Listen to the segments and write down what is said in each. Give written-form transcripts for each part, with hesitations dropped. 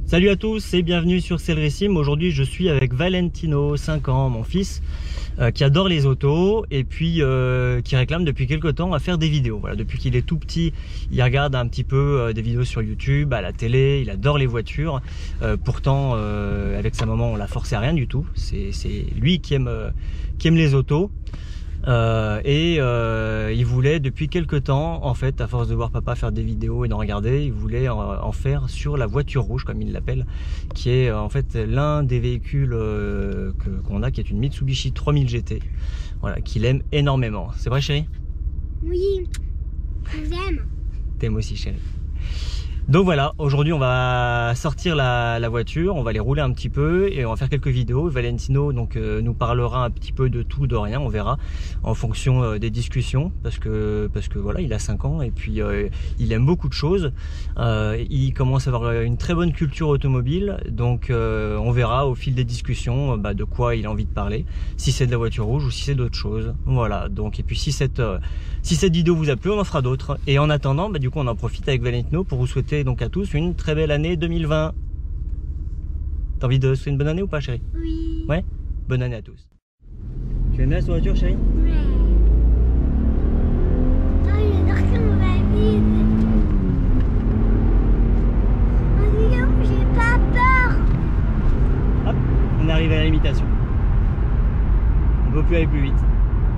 Salut à tous et bienvenue sur C'est le Récime. Aujourd'hui je suis avec Valentino, 5 ans, mon fils, qui adore les autos et puis qui réclame depuis quelques temps à faire des vidéos. Voilà, depuis qu'il est tout petit, il regarde un petit peu des vidéos sur YouTube, à la télé, il adore les voitures. Pourtant avec sa maman on l'a forcé à rien du tout. C'est lui qui aime les autos. Il voulait depuis quelques temps, en fait, à force de voir papa faire des vidéos et d'en regarder, il voulait en faire sur la voiture rouge, comme il l'appelle, qui est en fait l'un des véhicules qu'on a, qui est une Mitsubishi 3000 GT, voilà, qu'il aime énormément. C'est vrai, chérie? Oui, j'aime. T'aimes aussi, chérie. Donc voilà, aujourd'hui on va sortir la voiture, on va les rouler un petit peu et on va faire quelques vidéos. Valentino donc nous parlera un petit peu de tout, de rien, on verra en fonction des discussions parce que voilà, il a 5 ans et puis il aime beaucoup de choses. Il commence à avoir une très bonne culture automobile, donc on verra au fil des discussions de quoi il a envie de parler, si c'est de la voiture rouge ou si c'est d'autres choses. Voilà, donc et puis si cette vidéo vous a plu, on en fera d'autres. Et en attendant, du coup on en profite avec Valentino pour vous souhaiter donc à tous une très belle année 2020. T'as envie de souhaiter une bonne année ou pas, chérie? Oui. Ouais. Bonne année à tous. Tu aimes bien cette voiture, chérie? Ouais. Oh, j'adore qu'on va vite. Oh, j'ai pas peur. Hop, on arrive à la limitation. On peut plus aller plus vite.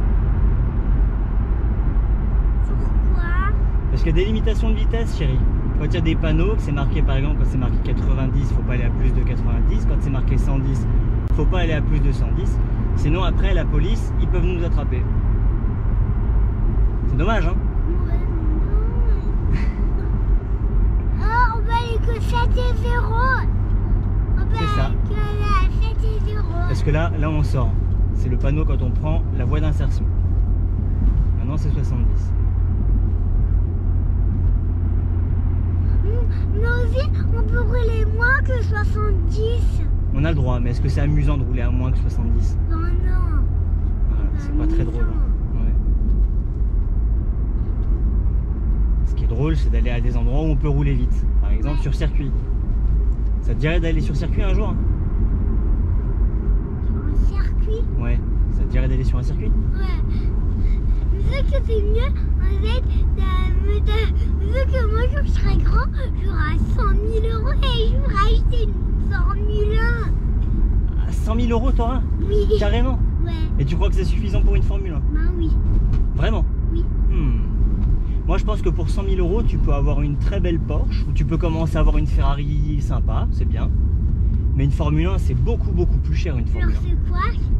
Pourquoi? Parce qu'il y a des limitations de vitesse, chérie. Quand il y a des panneaux, que c'est marqué par exemple, quand c'est marqué 90, faut pas aller à plus de 90. Quand c'est marqué 110, faut pas aller à plus de 110. Sinon après la police, ils peuvent nous attraper. C'est dommage, hein? Ouais, non. Oh, on va aller que 7 et 0. C'est ça. Que là, 7 et 0. Parce que là on sort. C'est le panneau quand on prend la voie d'insertion. Maintenant c'est 70. Mais aussi, on peut rouler moins que 70. On a le droit, mais est-ce que c'est amusant de rouler à moins que 70? Non, non. Voilà, c'est pas très drôle. Hein. Ouais. Ce qui est drôle, c'est d'aller à des endroits où on peut rouler vite. Par exemple sur circuit. Ça te dirait d'aller sur circuit un jour, hein? Sur un circuit? Ouais, ça te dirait d'aller sur un circuit? Ouais. Mais ce que c'est mieux, en fait, vu que moi quand je serai grand, j'aurai 100 000 euros et je voudrais acheter une Formule 1. 100 000 euros t'auras? Oui. Carrément? Ouais. Et tu crois que c'est suffisant pour une Formule 1? Ben oui. Vraiment? Oui. Moi je pense que pour 100 000 euros tu peux avoir une très belle Porsche ou tu peux commencer à avoir une Ferrari sympa, c'est bien. Mais une Formule 1 c'est beaucoup plus cher une Formule 1. Alors c'est quoi?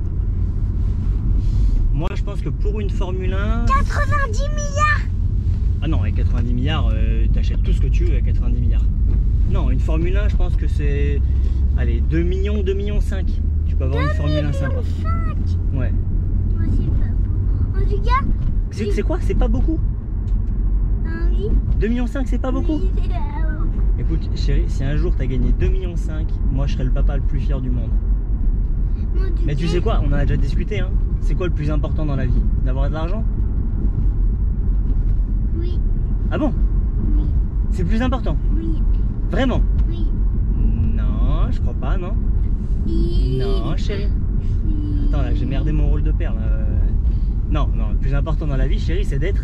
Moi je pense que pour une Formule 1... 90 milliards. Ah non, avec 90 milliards, t'achètes tout ce que tu veux avec 90 milliards. Non, une Formule 1 je pense que c'est... Allez, 2 millions, 2 millions 5. Tu peux avoir une Formule 1 sympa. 5. Ouais. Moi c'est pas beau. En tout cas... C'est quoi? C'est pas beaucoup? Ah oui. 2 millions 5 c'est pas beaucoup? Oui, c'est pas beau. Écoute chérie, si un jour t'as gagné 2 millions 5, moi je serai le papa le plus fier du monde. Mais tu sais quoi, on en a déjà discuté, hein. C'est quoi le plus important dans la vie? D'avoir de l'argent? Oui. Ah bon? Oui. C'est le plus important? Oui. Vraiment? Oui. Non, je crois pas, non? Oui. Non, chérie. Oui. Attends, là, j'ai merdé mon rôle de père, là. Non, le plus important dans la vie, chérie, c'est d'être...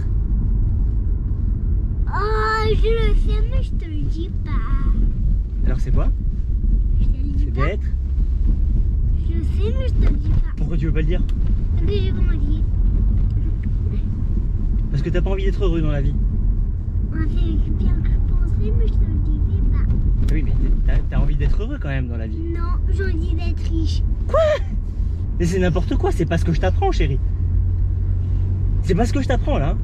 Oh, je le sais, mais je te le dis pas. Alors c'est quoi? Je te le dis C'est pas. d'être... Je le sais, mais je te le dis pas. Pourquoi tu veux pas le dire? Mais j'ai pas envie. Parce que t'as pas envie d'être heureux dans la vie. C'est bien que je pensais, mais je te le disais pas. Oui, mais t'as envie d'être heureux quand même dans la vie. Non, j'ai envie d'être riche. Quoi? Mais c'est n'importe quoi, c'est pas ce que je t'apprends, chérie. C'est pas ce que je t'apprends, là.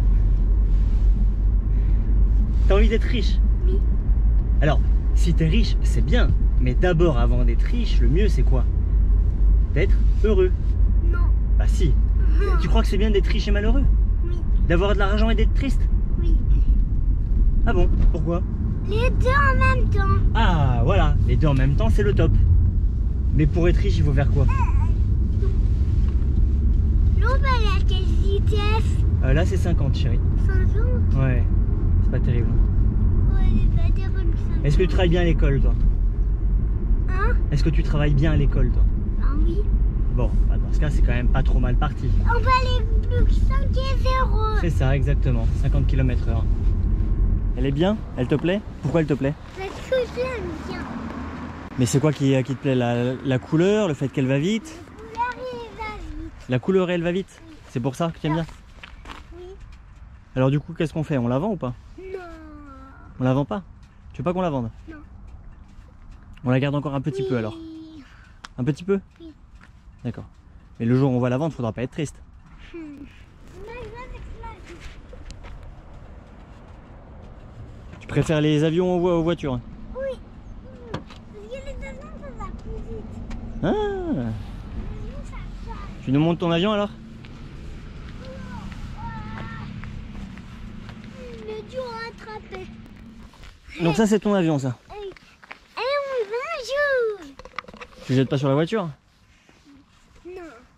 T'as envie d'être riche? Oui. Alors, si t'es riche, c'est bien. Mais d'abord, avant d'être riche, le mieux, c'est quoi? D'être heureux. Non. Bah si. Tu crois que c'est bien d'être riche et malheureux? Oui. D'avoir de l'argent et d'être triste? Oui. Ah bon? Pourquoi? Les deux en même temps. Ah, voilà. Les deux en même temps, c'est le top. Mais pour être riche, il faut faire quoi? L'on va aller à quelle vitesse? Là, c'est 50, chérie. 50? Ouais. C'est pas terrible. Ouais, c'est pas terrible. Est-ce que tu travailles bien à l'école, toi? Est-ce que tu travailles bien à l'école, toi? Ah oui. Bon, bah dans ce cas, c'est quand même pas trop mal parti. On va aller plus que 5 et 0. C'est ça, exactement. 50 km/h. Elle est bien? Elle te plaît? Pourquoi elle te plaît? Parce que je l'aime bien. Mais c'est quoi qui te plaît? La couleur, le fait qu'elle va vite? La couleur, il va vite. La couleur, elle va vite? C'est pour ça que tu aimes bien? Oui. Alors du coup, qu'est-ce qu'on fait? On la vend ou pas? Non. On la vend pas? Tu veux pas qu'on la vende? Non. On la garde encore un petit peu alors? Un petit peu? Oui. D'accord. Mais le jour où on va la vendre, faudra pas être triste. Tu préfères les avions aux voitures? Oui. Parce que les avions, ça va plus vite. Ah! Les avions, ça va. Tu nous montes ton avion alors? Le dur à attraper. Donc ça c'est ton avion ça. Bonjour. Tu jettes pas sur la voiture? Non.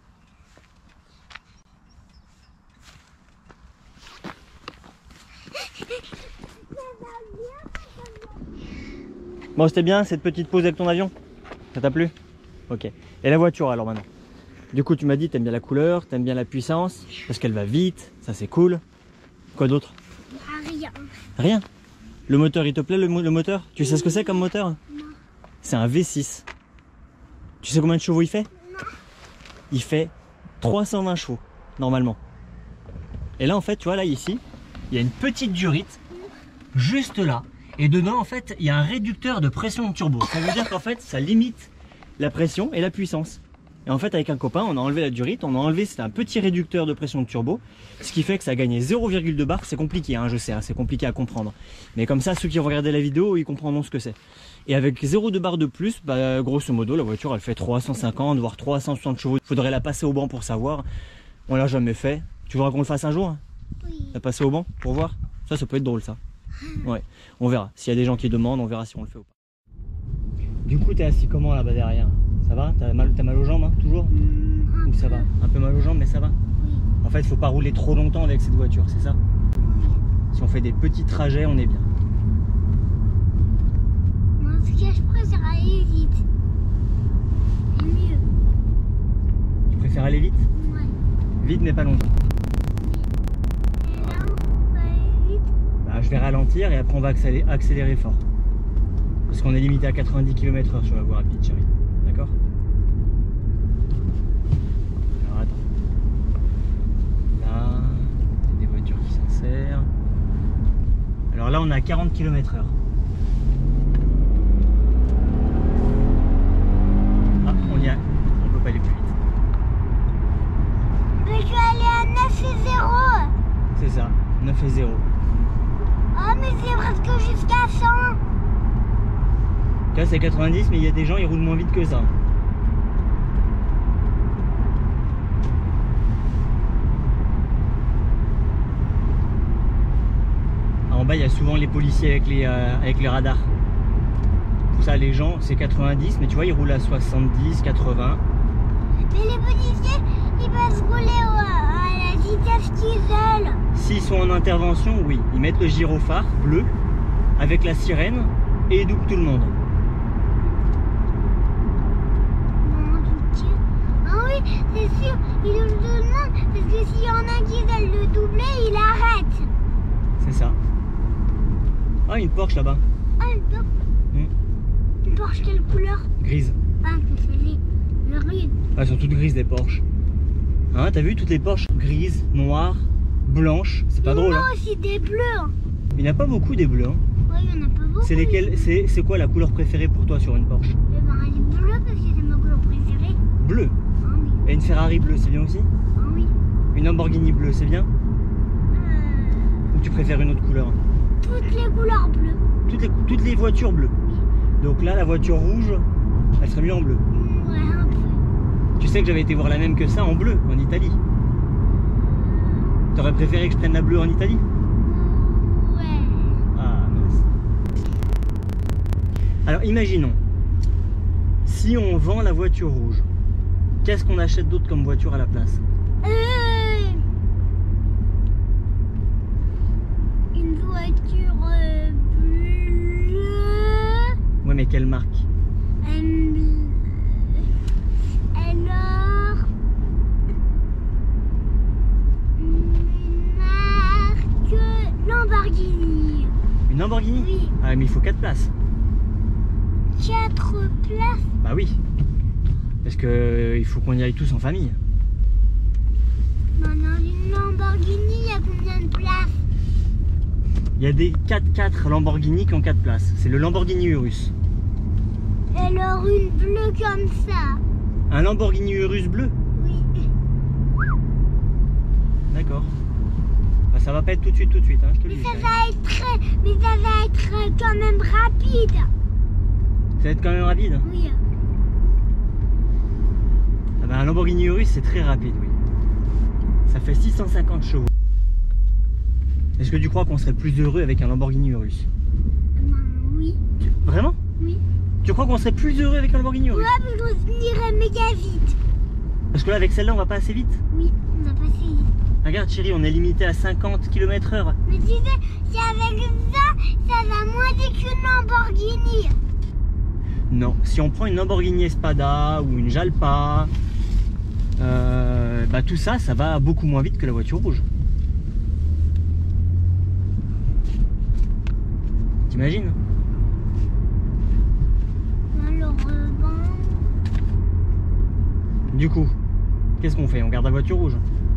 Bon, c'était bien cette petite pause avec ton avion? Ça t'a plu? Ok. Et la voiture alors maintenant? Du coup tu m'as dit t'aimes bien la couleur, t'aimes bien la puissance, parce qu'elle va vite, ça c'est cool. Quoi d'autre? Rien. Rien? Le moteur il te plaît le moteur? Tu sais ce que c'est comme moteur? Non. C'est un V6. Tu sais combien de chevaux il fait? Non. Il fait 320 chevaux normalement. Et là en fait tu vois là ici, il y a une petite durite juste là. Et dedans en fait il y a un réducteur de pression de turbo. Ça veut dire qu'en fait ça limite la pression et la puissance. Et en fait avec un copain on a enlevé la durite, on a enlevé, c'était un petit réducteur de pression de turbo. Ce qui fait que ça a gagné 0,2 bar. C'est compliqué hein, je sais, hein, c'est compliqué à comprendre. Mais comme ça ceux qui ont regardé la vidéo ils comprendront ce que c'est. Et avec 0,2 bar de plus, bah, grosso modo la voiture elle fait 350 voire 360 chevaux. Il faudrait la passer au banc pour savoir. On l'a jamais fait. Tu voudras qu'on le fasse un jour? Oui. La passer au banc pour voir? Ça peut être drôle ça. Ouais, on verra. S'il y a des gens qui demandent, on verra si on le fait ou pas. Du coup, t'es assis comment là-bas derrière? Ça va? T'as mal aux jambes hein, toujours? Ou ça va? Un peu mal aux jambes, mais ça va? Oui. En fait, il faut pas rouler trop longtemps avec cette voiture, c'est ça? Oui. Si on fait des petits trajets, on est bien. Moi, ce que je préfère aller vite. C'est mieux. Tu préfères aller vite? Ouais. Vite, mais pas longtemps. Et là, on va aller vite. Bah, je vais ralentir et après on va accélérer fort. Parce qu'on est limité à 90 km/h sur la voie rapide, chérie. D'accord? Alors attends. Là, il y a des voitures qui s'insèrent. Alors là, on est à 40 km/h. Ah, on y a. On peut pas aller plus vite. Mais je vais aller à 9 et 0. C'est ça, 9 et 0. Ah, mais c'est presque jusqu'à 100. Là, c'est 90, mais il y a des gens, ils roulent moins vite que ça. En bas, il y a souvent les policiers avec les radars. Pour ça, les gens, c'est 90, mais tu vois, ils roulent à 70, 80. Mais les policiers, ils peuvent rouler à la vitesse qu'ils veulent. S'ils sont en intervention, oui, ils mettent le gyrophare bleu avec la sirène et ils doublent tout le monde. Ah oui, c'est sûr, il double tout le monde, parce que s'il y en a qui veulent le doubler, il arrête. C'est ça. Ah, une Porsche là-bas. Ah, une Porsche. Une Porsche, quelle couleur? Grise. Ah, c'est le rude. Ah, elles sont toutes grises les Porsche. Hein, t'as vu toutes les Porsche grises, noires, blanches? C'est pas drôle. Non, Hein, aussi des bleus. il n'y en a pas beaucoup des bleus. Hein. Oui, il y en a pas beaucoup. C'est lesquels? C'est quoi la couleur préférée pour toi sur une Porsche? Eh ben, elle est bleue parce que c'est ma couleur préférée. Bleu. Ah oui. Et une Ferrari bleue, c'est bien aussi? Ah oui. Une Lamborghini bleue, c'est bien? Ou tu préfères une autre couleur? Toutes les couleurs bleues. Toutes les voitures bleues. Oui. Donc là, la voiture rouge, elle serait mieux en bleu. Ouais, un peu. Tu sais que j'avais été voir la même que ça en bleu, en Italie. T'aurais préféré que je prenne la bleue en Italie? Ouais. Ah mince. Alors imaginons, si on vend la voiture rouge, qu'est-ce qu'on achète d'autre comme voiture à la place? Une voiture bleue. Ouais, mais quelle marque? Un Lamborghini. Une Lamborghini? Oui. Ah, mais il faut 4 places. 4 places. Bah oui. Parce que il faut qu'on y aille tous en famille. Dans une Lamborghini, il y a combien de places? Il y a des 4x4 Lamborghini qui ont 4 places. C'est le Lamborghini Urus. Et alors une bleue comme ça? Un Lamborghini Urus bleu? Oui. D'accord. Bah, ça va pas être tout de suite, hein, je te le dis. Mais ça va être quand même rapide. Ça va être quand même rapide? Oui. Ah bah, un Lamborghini Urus, c'est très rapide, oui. Ça fait 650 chevaux. Est-ce que tu crois qu'on serait plus heureux avec un Lamborghini Urus? Oui. Vraiment? Oui. Tu crois qu'on serait plus heureux avec un Lamborghini Urus? Ouais, parce qu'on irait méga vite. Parce que là, avec celle-là, on va pas assez vite. Oui, on va passer vite. Regarde, chérie, on est limité à 50 km/h. Mais tu sais, si avec ça va moins vite qu'une Lamborghini. Non, si on prend une Lamborghini Espada ou une Jalpa, bah tout ça, ça va beaucoup moins vite que la voiture rouge. T'imagines? Alors, Du coup, qu'est-ce qu'on fait? On garde la voiture rouge?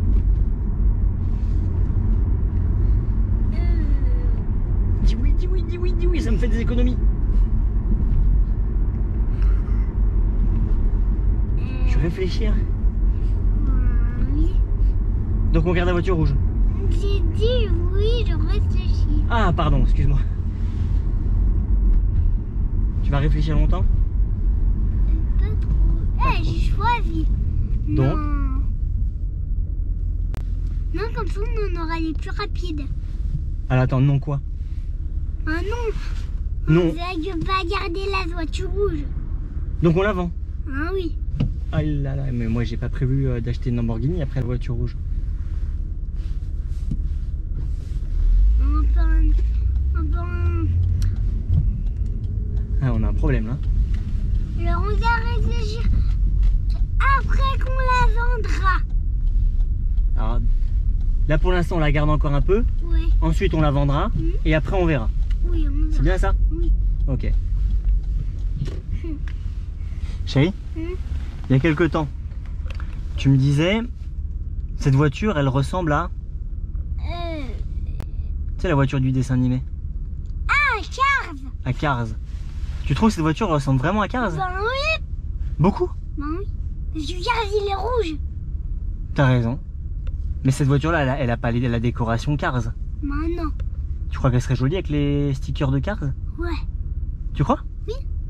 Dis oui, dis oui, dis oui, dis oui, ça me fait des économies. Je réfléchis. Oui. Donc on garde la voiture rouge. J'ai dit oui, je réfléchis. Ah, pardon, excuse-moi. Tu vas réfléchir longtemps? Pas trop. Eh, j'ai choisi. Donc? Non, comme ça on aura les plus rapides. Alors attends, non quoi? Ah non. Non. On va garder la voiture rouge. Donc on la vend? Ah oui. Ah là là, mais moi j'ai pas prévu d'acheter une Lamborghini après la voiture rouge. Ah, on a un problème là. Alors on va réfléchir après qu'on la vendra. Alors, là pour l'instant on la garde encore un peu. Ouais. Ensuite on la vendra et après on verra. Oui, on C'est va. bien ça? Oui. Ok. Chérie, il y a quelque temps, tu me disais, cette voiture elle ressemble à... Tu sais la voiture du dessin animé? Ah, Cars. À Cars. Tu trouves que cette voiture ressemble vraiment à Cars? Ben oui. Beaucoup? Ben oui. Parce que Cars il est rouge. T'as raison. Mais cette voiture là, elle a pas la décoration Cars. Ben non. Tu crois qu'elle serait jolie avec les stickers de Cars? Ouais. Tu crois? Oui.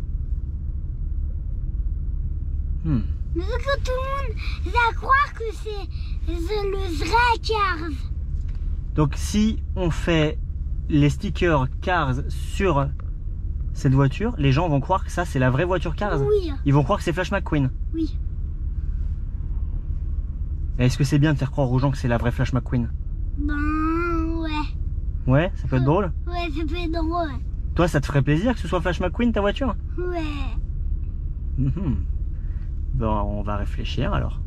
Mais que tout le monde va croire que c'est le vrai Cars. Donc si on fait les stickers Cars sur cette voiture, les gens vont croire que ça c'est la vraie voiture Cars. Oui. Ils vont croire que c'est Flash McQueen. Oui. Est-ce que c'est bien de faire croire aux gens que c'est la vraie Flash McQueen? Ben ouais. Ouais, ça peut être drôle. Ouais, ça peut être drôle. Toi, ça te ferait plaisir que ce soit Flash McQueen ta voiture? Ouais. Bon, on va réfléchir alors.